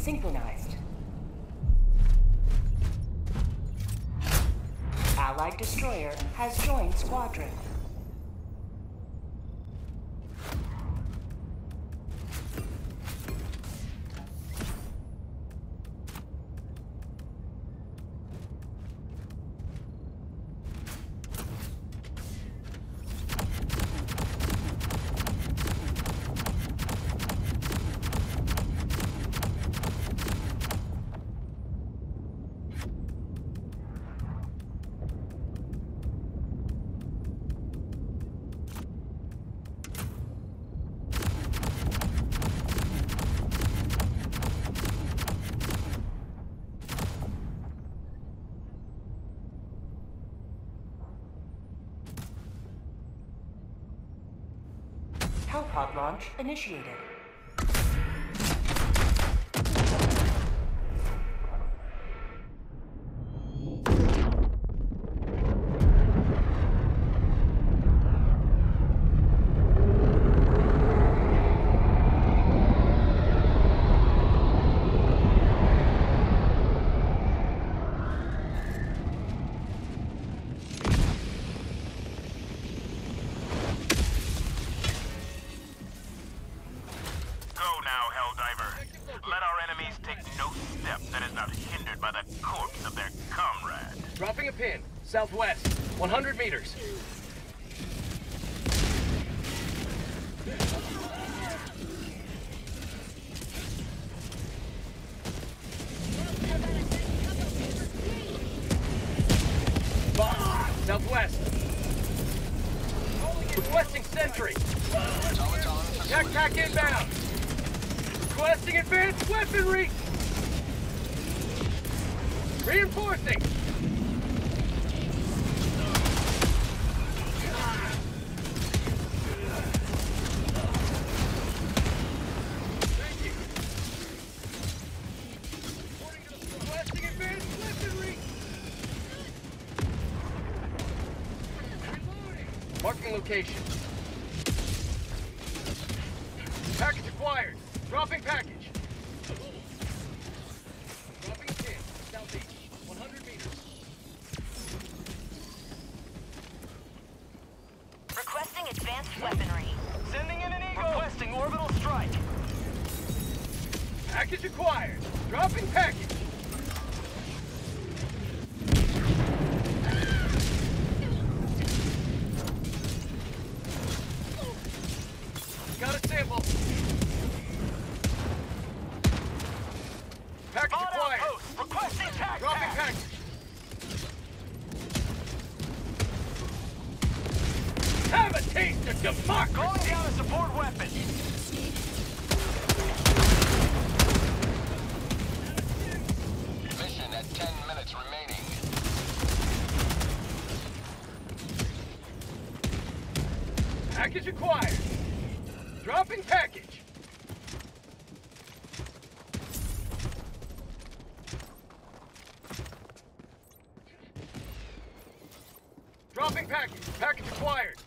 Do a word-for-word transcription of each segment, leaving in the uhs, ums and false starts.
synchronized. Allied destroyer has joined squadron. Hellpod launch initiated. Dropping a pin, southwest, one hundred meters. Box, southwest. Requesting sentry. Backpack inbound. Requesting advanced weaponry. Reinforcing. Marking location. Package acquired. Dropping package. Dropping a pin. Southeast. one hundred meters. Requesting advanced weaponry. Sending in an Eagle. Requesting orbital strike. Package acquired. Dropping package. Got a sample. Package On acquired. outpost. Requesting tac Dropping pack. package. Have a taste of democracy. Calling down a support weapon. Mission at ten minutes remaining. Package acquired. Dropping package. Dropping package. Package acquired.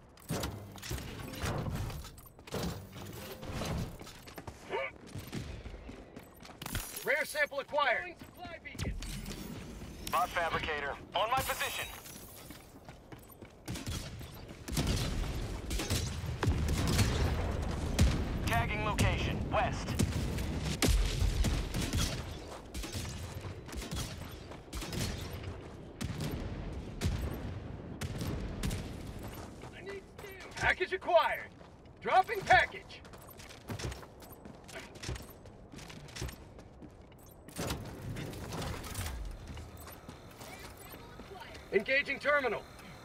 Rare sample acquired. Supply beacon. Bot fabricator. On my position. Tagging location. West. I need steel. Package acquired. Dropping package. Engaging terminal.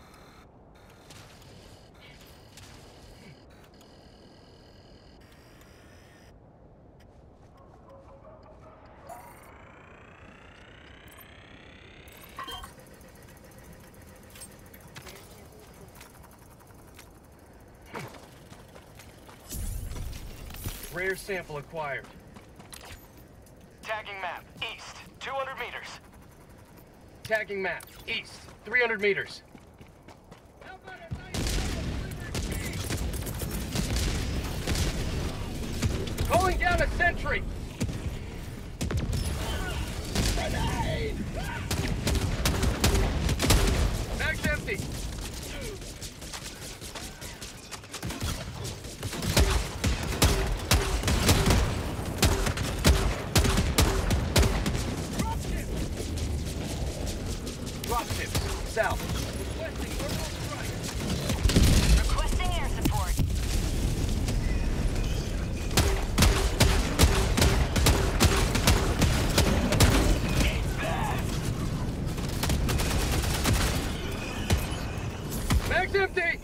Rare sample acquired. Tagging map. East. two hundred meters. Tagging map. East. three hundred meters. Calling down a sentry. south. Requesting orbital strike. Requesting air support. Mag's empty!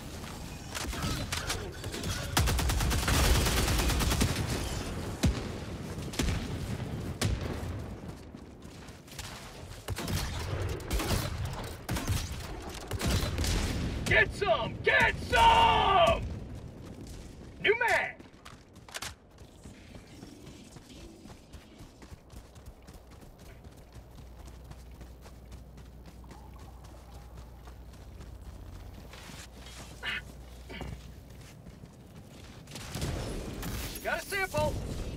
Get some! Get some! New mag! Got a sample!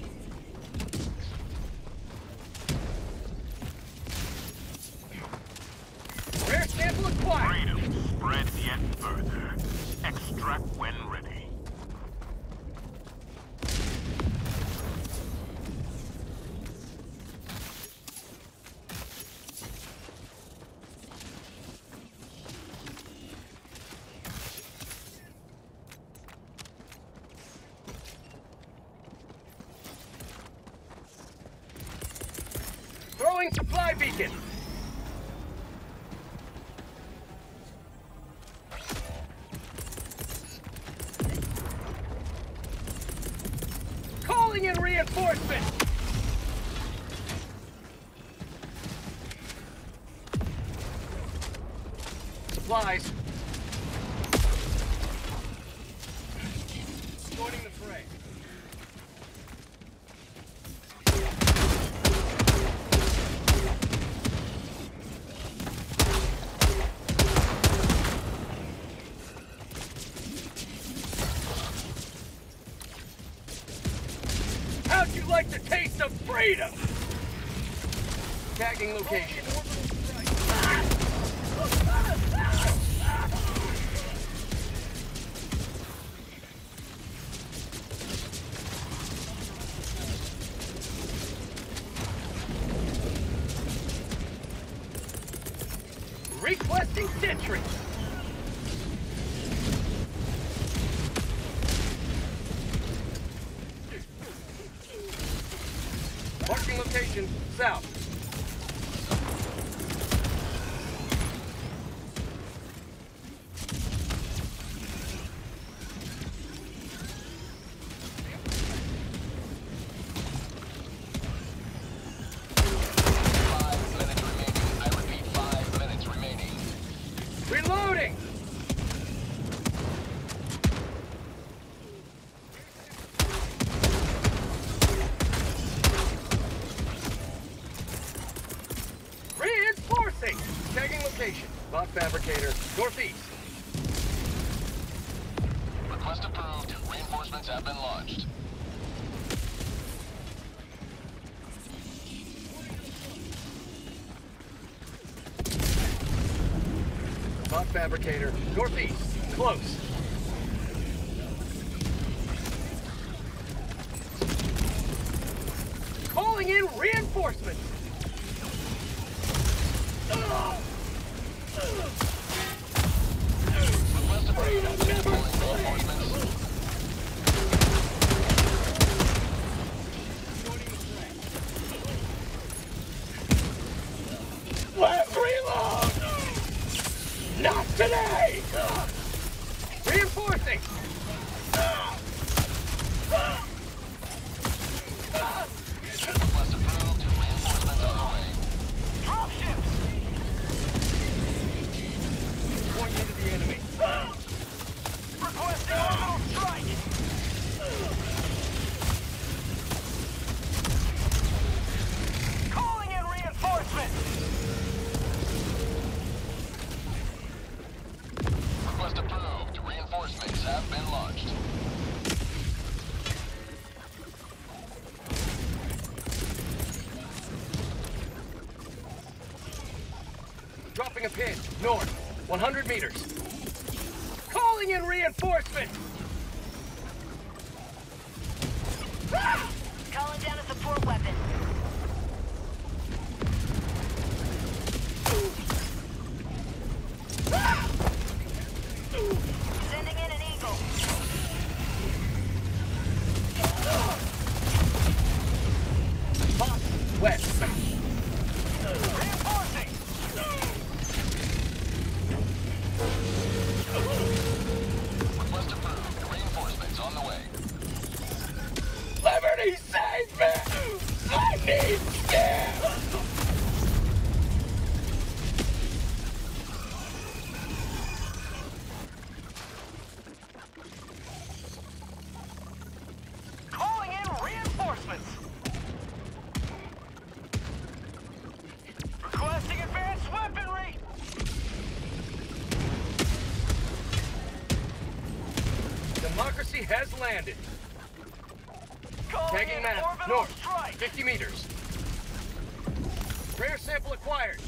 Rare sample acquired! Freedom spreads yet further. Extract when ready. Throwing supply beacon! Calling in reinforcements! Supplies. Joining the fray. How'd you like the taste of freedom? Tagging location. Requesting sentry. Marking location, south. Five minutes remaining. I repeat, five minutes remaining. Reloading! Reinforcing! Tagging location. Bot fabricator, northeast. Request approved. Reinforcements have been launched. Bot fabricator, northeast. Close. Calling in reinforcements! Request approved. Reinforcements. Let's reload! Not today! Reinforcing! Request approved. Reinforcements on the way. Drop ships! Point into the enemy. Requesting orbital strike! Calling in reinforcements! Request approved. Reinforcements have been launched. Dropping a pin, north, one hundred meters. Calling in reinforcements! Calling down a support weapon. Calling in reinforcements. Requesting advanced weaponry. Democracy has landed. Calling Tagging in map, orbital north, strike. fifty meters. Rare sample acquired.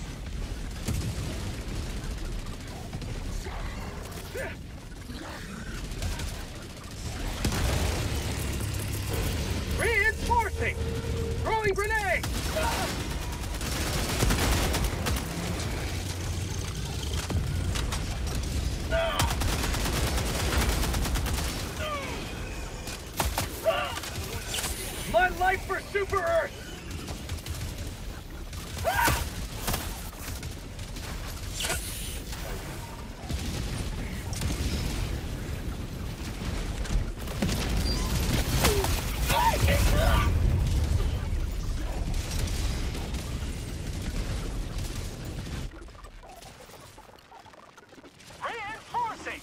Reinforcing! Throwing grenade! My life for Super Earth! Reinforcing.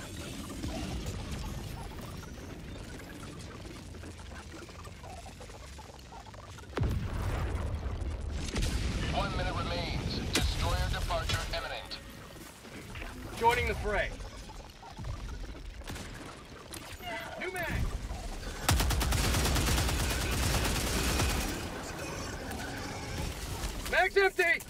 One minute remains. Destroyer departure imminent. Joining the fray. New mag! Mag's empty!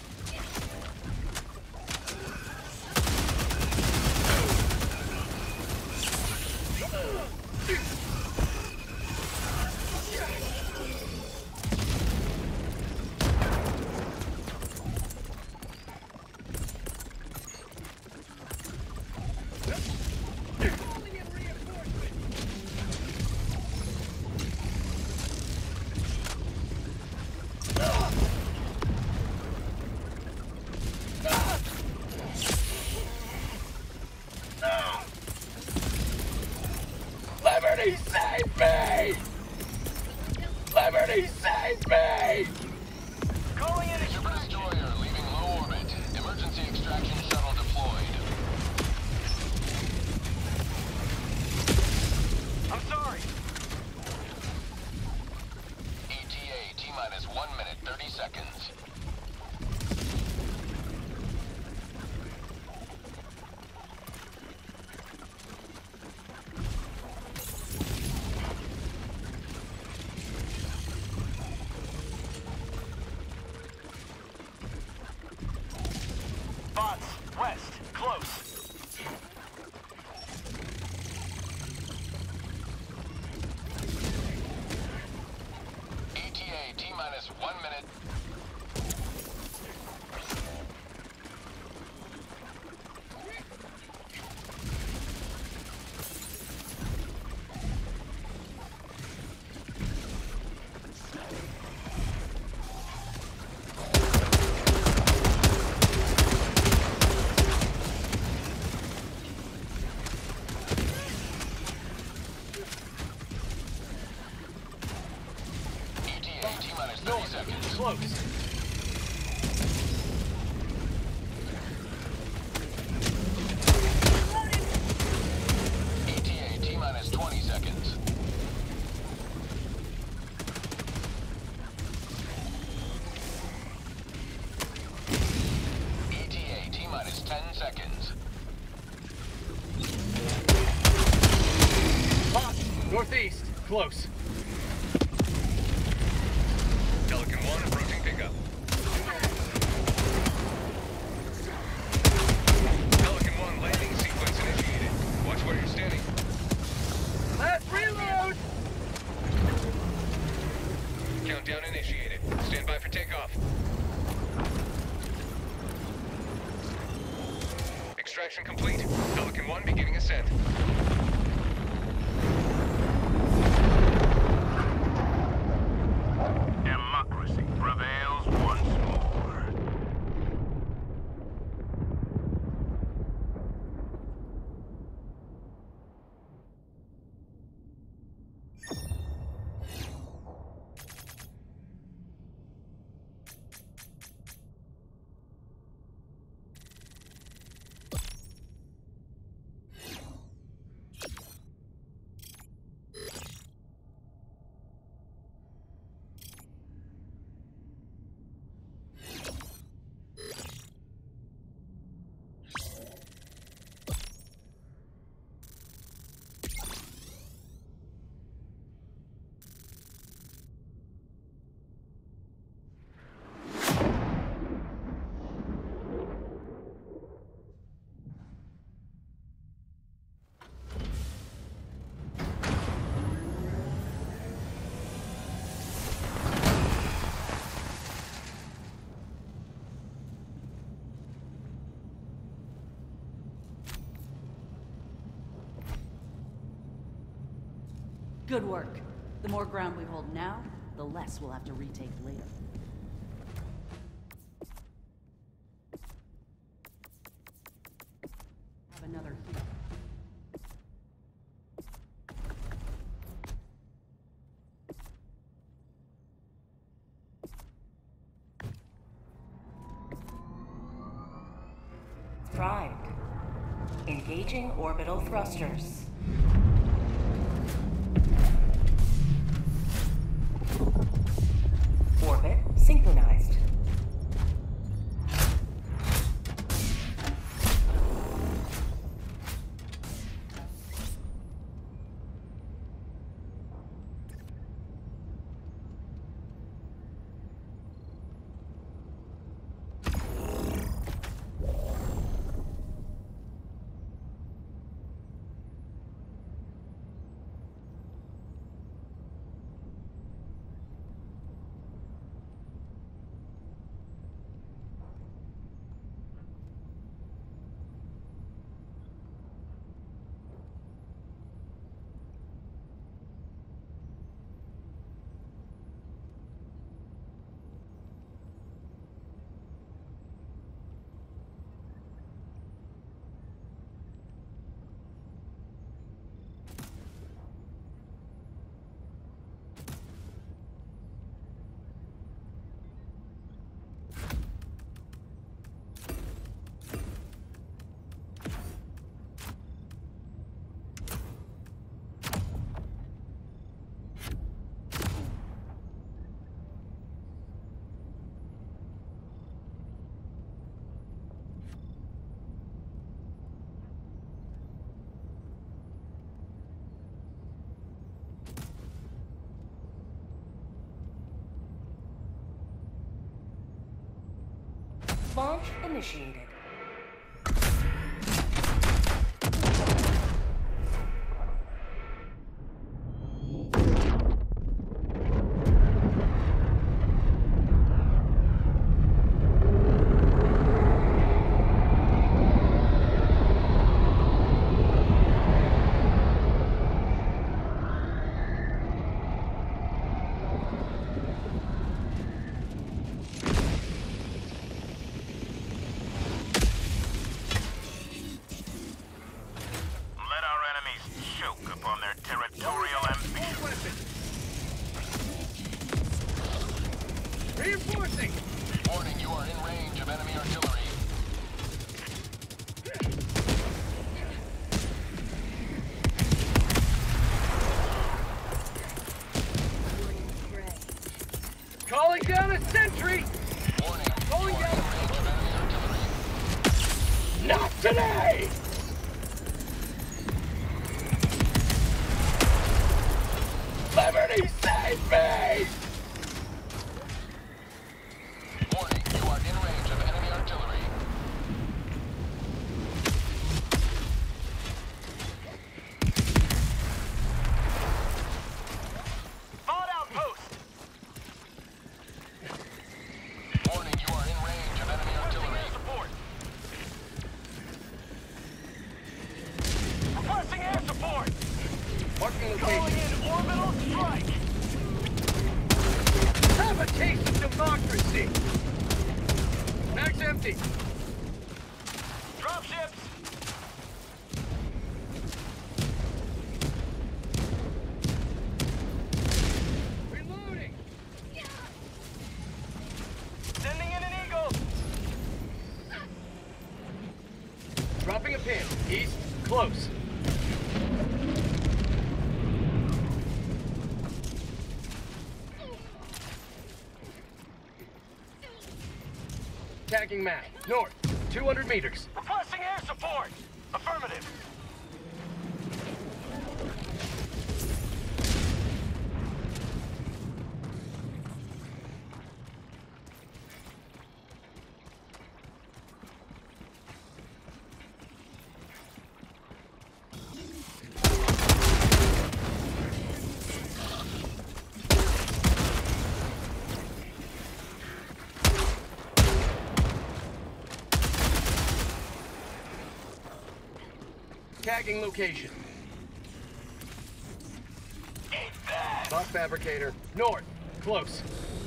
Calling in reinforcements! Liberty, save me! Liberty, save me! Calling in Super extraction. destroyer leaving low orbit. Emergency extraction shuttle deployed. I'm sorry. E T A T minus one minute thirty seconds. Bots, west, close. E T A T minus one minute. E T A T minus thirty seconds. Close. E T A T minus twenty seconds. E T A T minus ten seconds. Hot. Northeast. Close. Pelican one approaching pickup. Pelican one landing sequence initiated. Watch where you're standing. Last reload! Countdown initiated. Stand by for takeoff. Extraction complete. Pelican one beginning ascent. Democracy prevails once more. Good work. The more ground we hold now, the less we'll have to retake later. Have another here. Primed. Engaging orbital thrusters. Orbit synchronized. Launch initiated. Reinforcing! Warning, you are in range of enemy artillery. Calling down a sentry! Warning, Calling you are down in range of enemy artillery. Not today! Liberty, save me! Warning, you are in range of enemy artillery. Thought outpost! Warning, you are in range of enemy artillery. Air support! Requesting air support! Marking Calling location. in orbital strike! Have a taste of democracy! Mag's empty. Dropships! Reloading! Sending in an eagle! Dropping a pin. East, close. Tagging map. North, two hundred meters. Requesting air support! Affirmative! Tagging location. Bot fabricator. North. Close.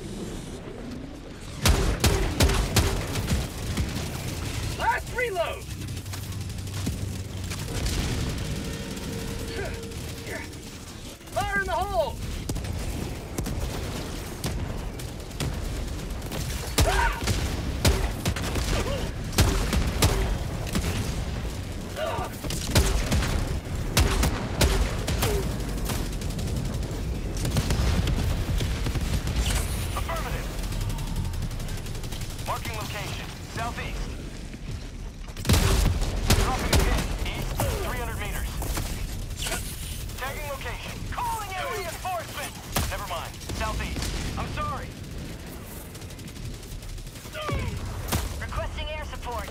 Last reload! Fire in the hole! Ah! Ah! Affirmative. Marking location. Southeast. Dropping a pin. East. three hundred meters. Tagging location. Calling in reinforcement. Never mind. Southeast. I'm sorry. Requesting air support.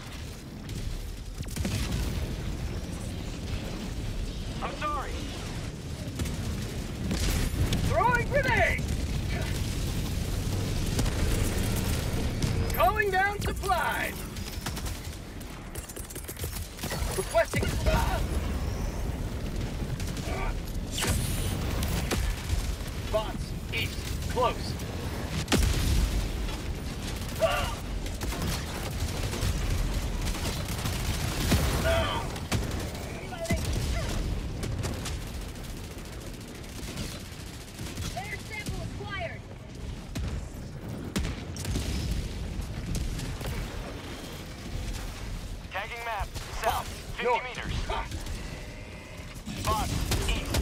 I'm sorry. Throwing grenade! Calling down supplies! Requesting... Ah! Bots, east, close. Ah! Ah! Air sample acquired. Tagging map. South. fifty North. meters. Ah! Spot. East.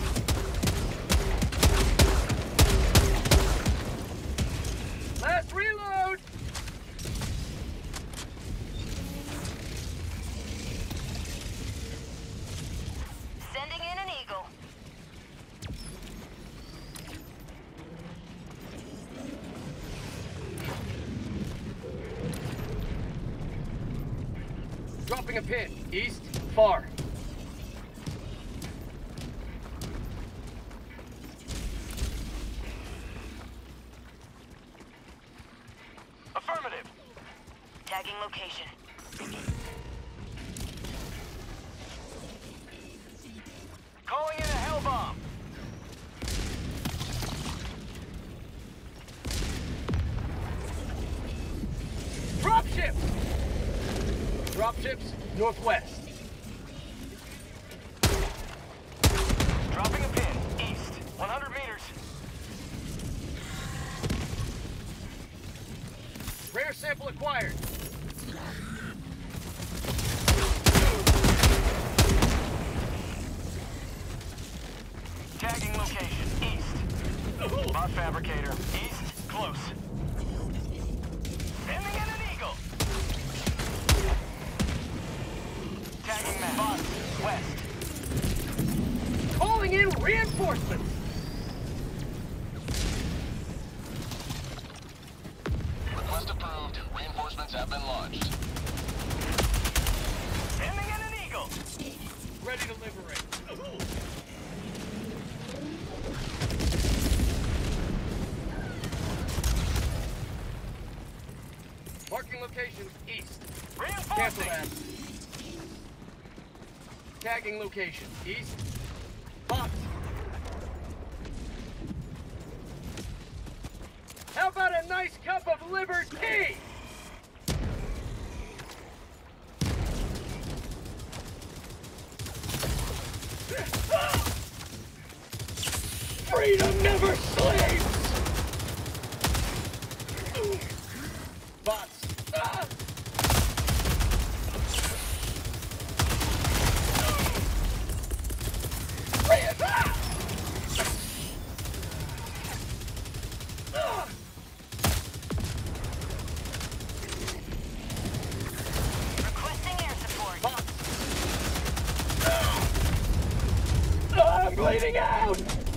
Last reload! Sending in an eagle. Dropping a pin. East, far. Affirmative. Tagging location. Calling in a hell bomb. Dropships! Dropships, northwest. Dropping a pin. East. one hundred meters. Rare sample acquired. Tagging location. East. Bot fabricator. East. Close. Sending in an eagle. Tagging map. Bot. West. Calling in reinforcements. Request approved. Reinforcements have been launched. Sending in an eagle. Ready to liberate. Marking location east. Cancel Reinforcing. that. Tagging location east. Box. How about a nice cup of liberty? Freedom never sleeps! Bots. Ah! Red. Ah! Ah! Requesting air support. Bots. Ah! Ah, I'm bleeding out!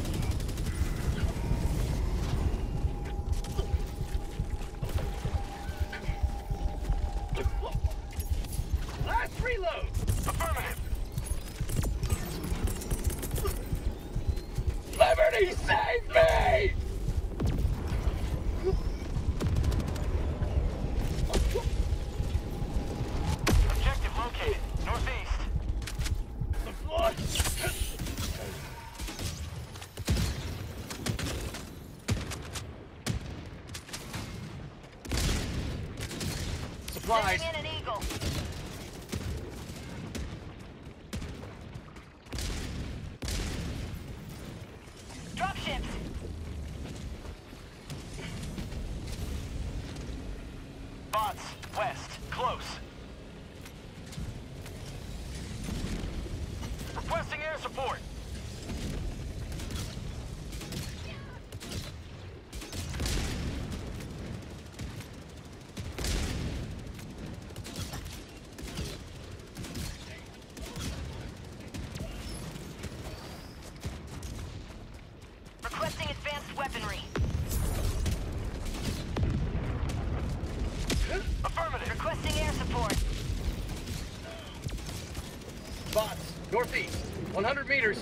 Last reload! Affirmative. Liberty, save me! Objective located. Northeast. The blood! supplies. Sending in an Eagle. Dropships. Bots, west, close. Requesting air support. Requesting advanced weaponry. Affirmative. Requesting air support. Bots, northeast, one hundred meters.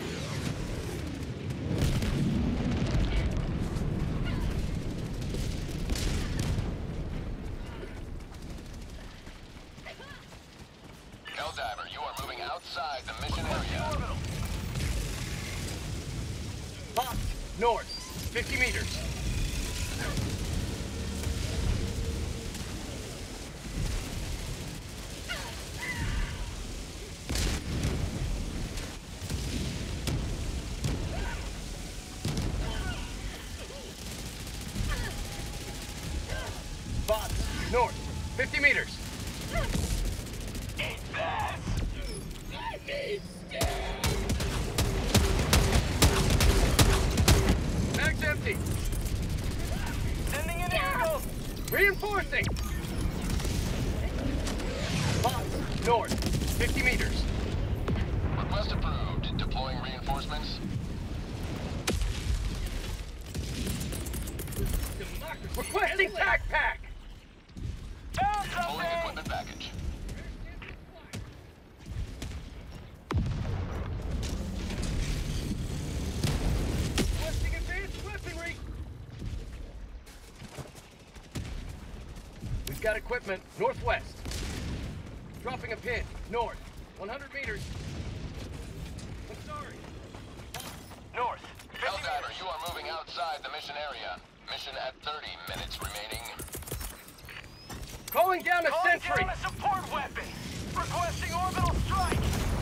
Helldiver, you are moving outside the mission area. Bots, north, fifty meters. Bots, north, fifty meters. Mag's empty. Sending in Eagle. Reinforcing. Bots, north, fifty meters. Request approved. Deploying reinforcements. Requesting tac pack. Found Deploying something. equipment package. Requesting advanced weaponry. We've got equipment northwest. Dropping a pin north, one hundred meters. I'm sorry. North. fifty Helldiver, meters. you are moving outside the mission area. Mission at thirty minutes remaining. Calling down a Calling sentry. down a support weapon. Requesting orbital strike.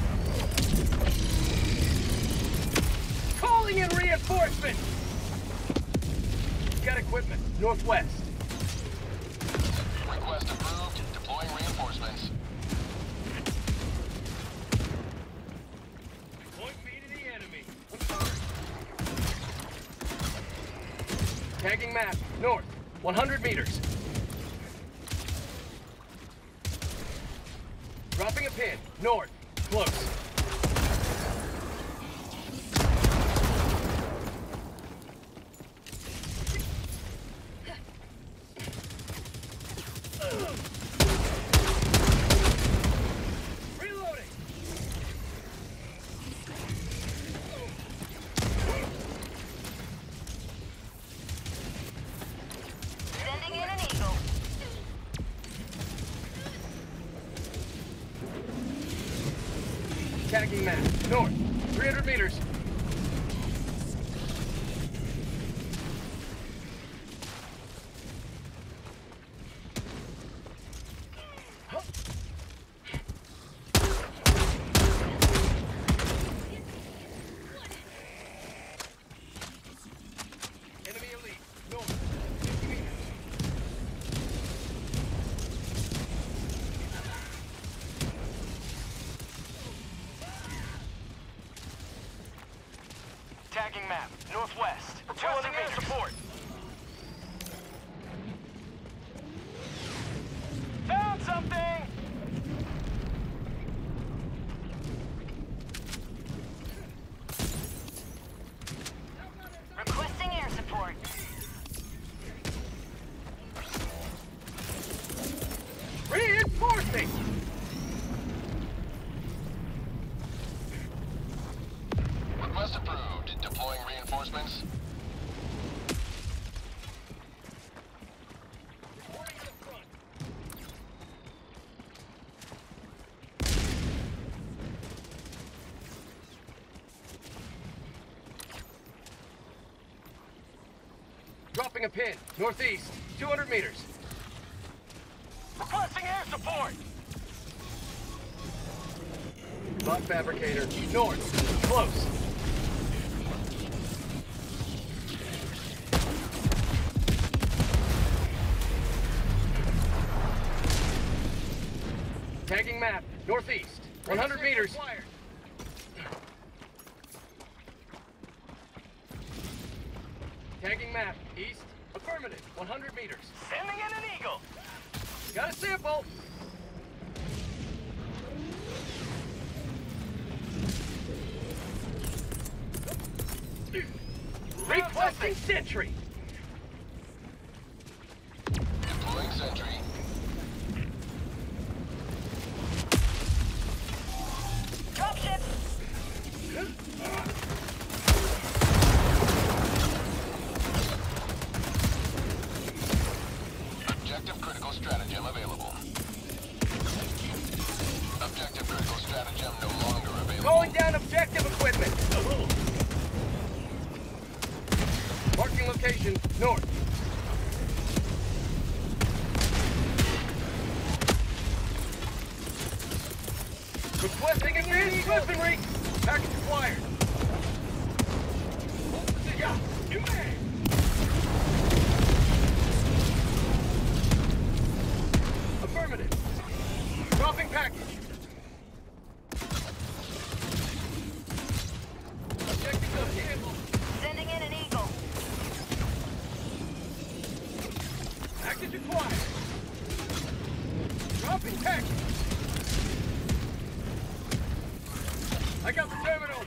Calling in reinforcements. We've got equipment northwest. Request approved. Deploying reinforcements. Point me to the enemy. I'm sorry. Tagging map north, one hundred meters. Dropping a pin north, close. Reloading. Sending in an Eagle. Tagging map north, three hundred meters. Enemy elite, north, fifty meters. Tagging map. Northwest. Requesting air support. Found something! Requesting air support. Reinforcing! Request approved. Deploying reinforcements. Dropping a pin, northeast, two hundred meters. Requesting air support! Bot fabricator, north. Close. Tagging map, northeast. one hundred meters. Tagging map, east. Affirmative, one hundred meters. Sending in an eagle! Got a sample. Requesting sentry. Deploying sentry. Dropship! Objective critical stratagem available. Objective critical stratagem no longer available. Calling down objective equipment. Marking location, north. Requesting advanced weaponry. Package acquired. Yeah, you may. Affirmative. Dropping package. Objective located. Sending in an eagle. Package acquired. Dropping package. I got the terminal.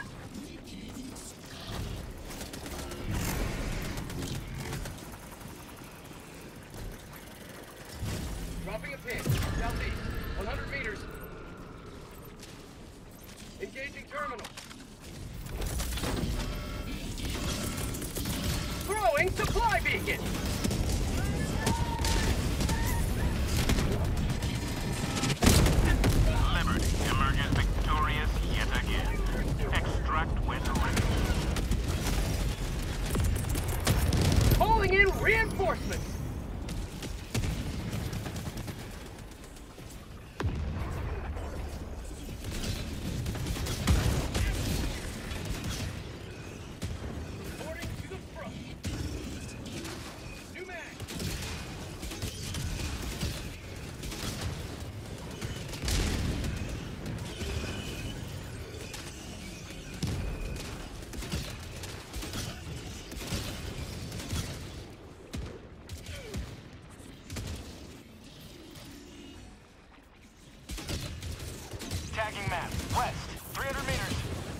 Dropping a pin. Southeast. one hundred meters. Engaging terminal. Throwing supply beacon. Liberty emerges victorious yet again. Extract when ready. Calling in reinforcements. Reporting to the front. New mag. Tagging map, west, three hundred meters.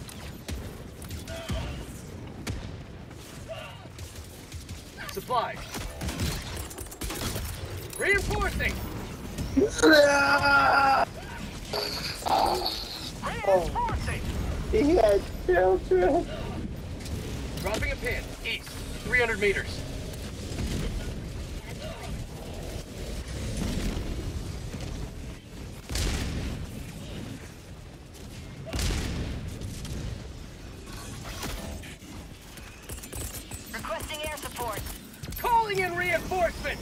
Supplies. Reinforcing. Reinforcing! He had children. Dropping a pin. East. three hundred meters. Requesting air support. Calling in reinforcements.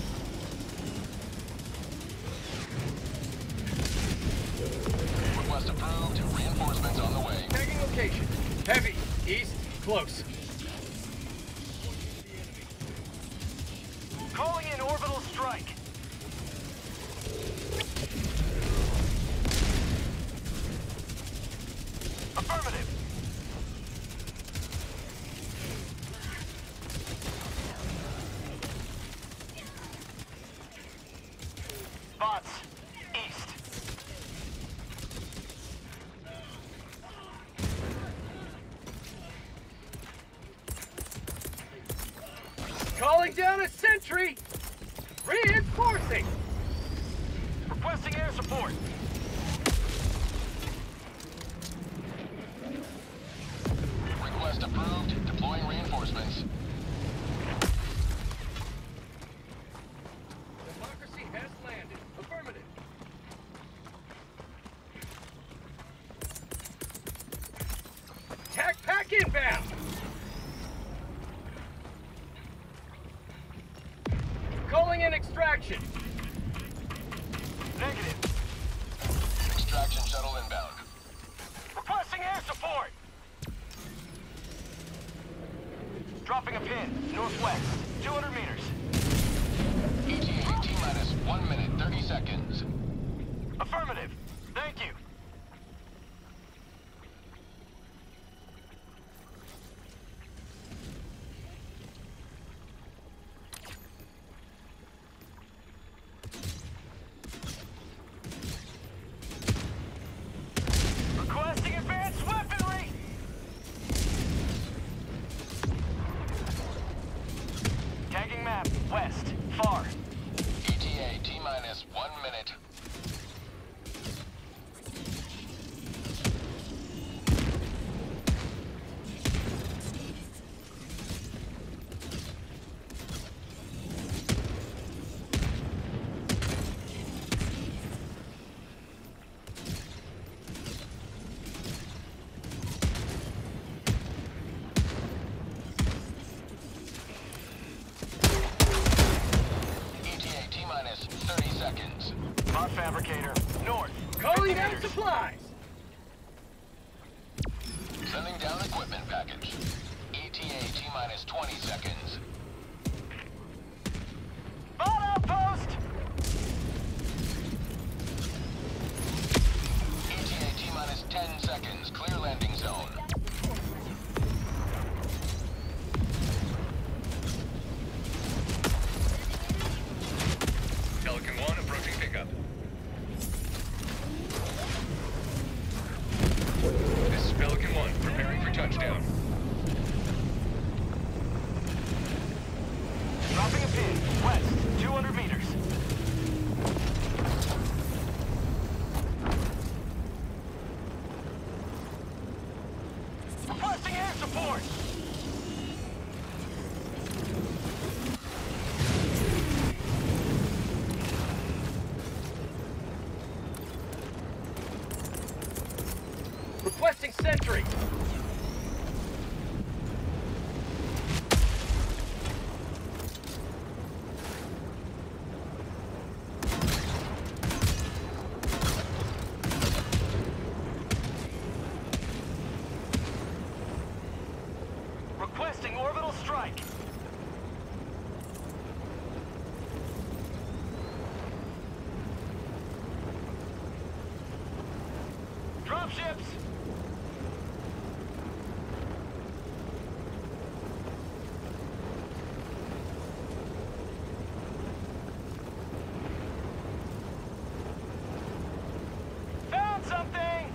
Request approved. Reinforcements on the way. Tagging location. Heavy. East. Close. Calling in orbital strike. Affirmative. Bots, east. Calling down a sentry. Reinforcing. Requesting air support. Request approved. Deploying reinforcements. Democracy has landed. Affirmative. Tac pack inbound. Calling in extraction. Negative. Extraction shuttle inbound. Requesting air support. Dropping a pin, northwest, two hundred meters. E T A T-minus one minute, thirty seconds. Affirmative. Thank you. Requesting advanced weaponry. Tagging map, west, far. E T A T-minus one minute. E T A T-minus thirty seconds. Bot fabricator, north. Calling fifty down meters. supplies! Sending down equipment package. E T A T-minus twenty seconds. Bot outpost. E T A T-minus ten seconds. Clear landing zone. Pelican one approaching pickup. This is Pelican one, preparing for touchdown. Dropping a pin, west, two hundred meters. Requesting air support. Requesting sentry! Requesting orbital strike. Dropships. Found something.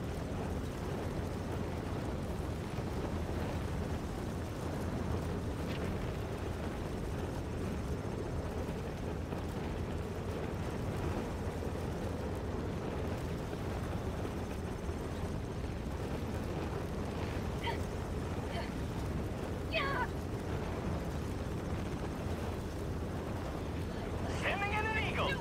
Sending in an eagle.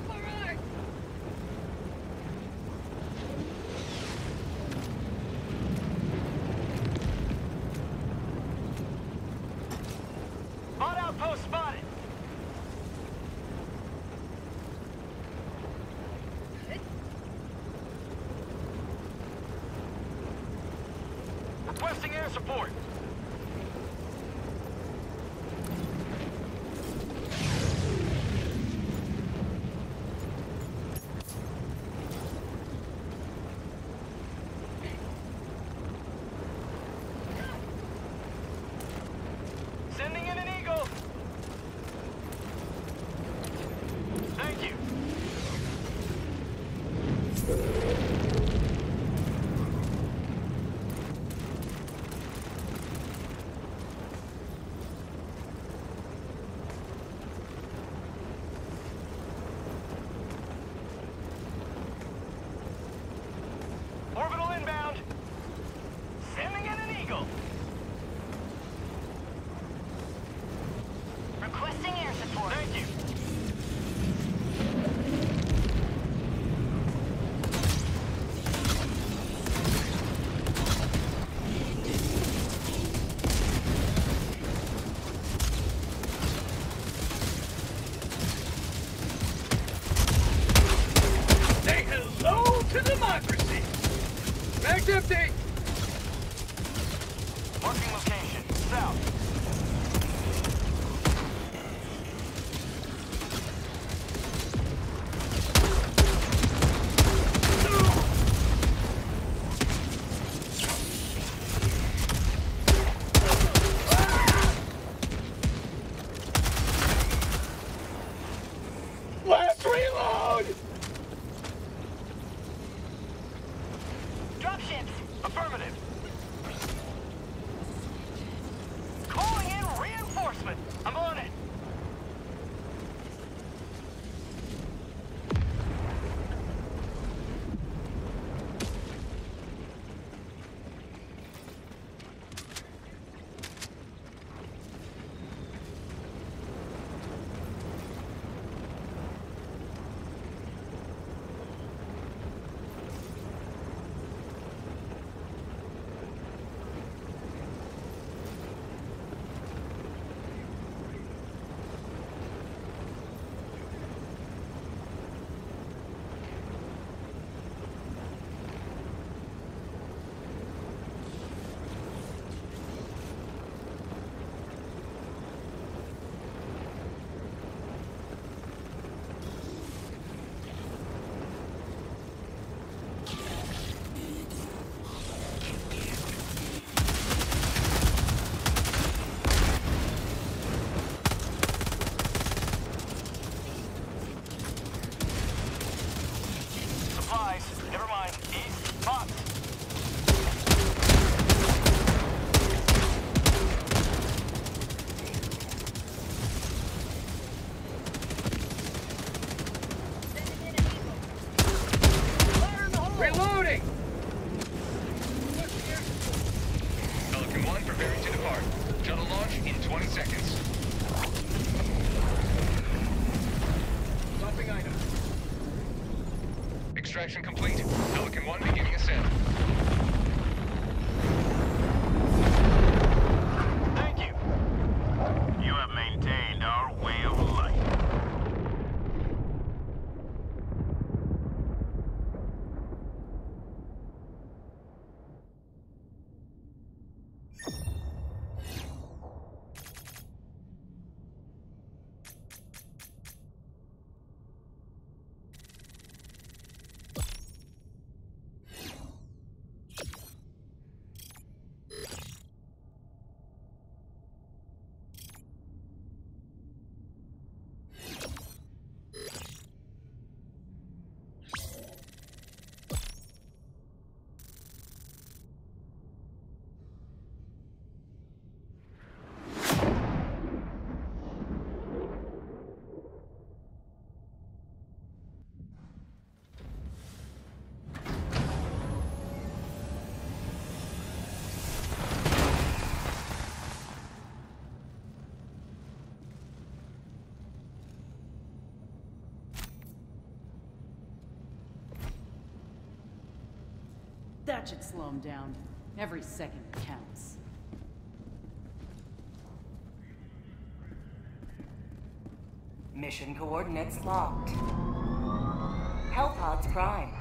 Bot outpost spotted. Requesting air support. Sending in an eagle. Thank you. empty! Marking location. South. Last reload! Dropships. Affirmative. Calling in reinforcement. I'm on it. Supplies. Never mind. East. Box. Reloading! Pelican one preparing to depart. Shuttle launch in twenty seconds. Dropping item. Extraction complete. Pelican one beginning ascent. Thank you. You have maintained our way of life. That should slow him down. Every second counts. Mission coordinates locked. Hellpods prime.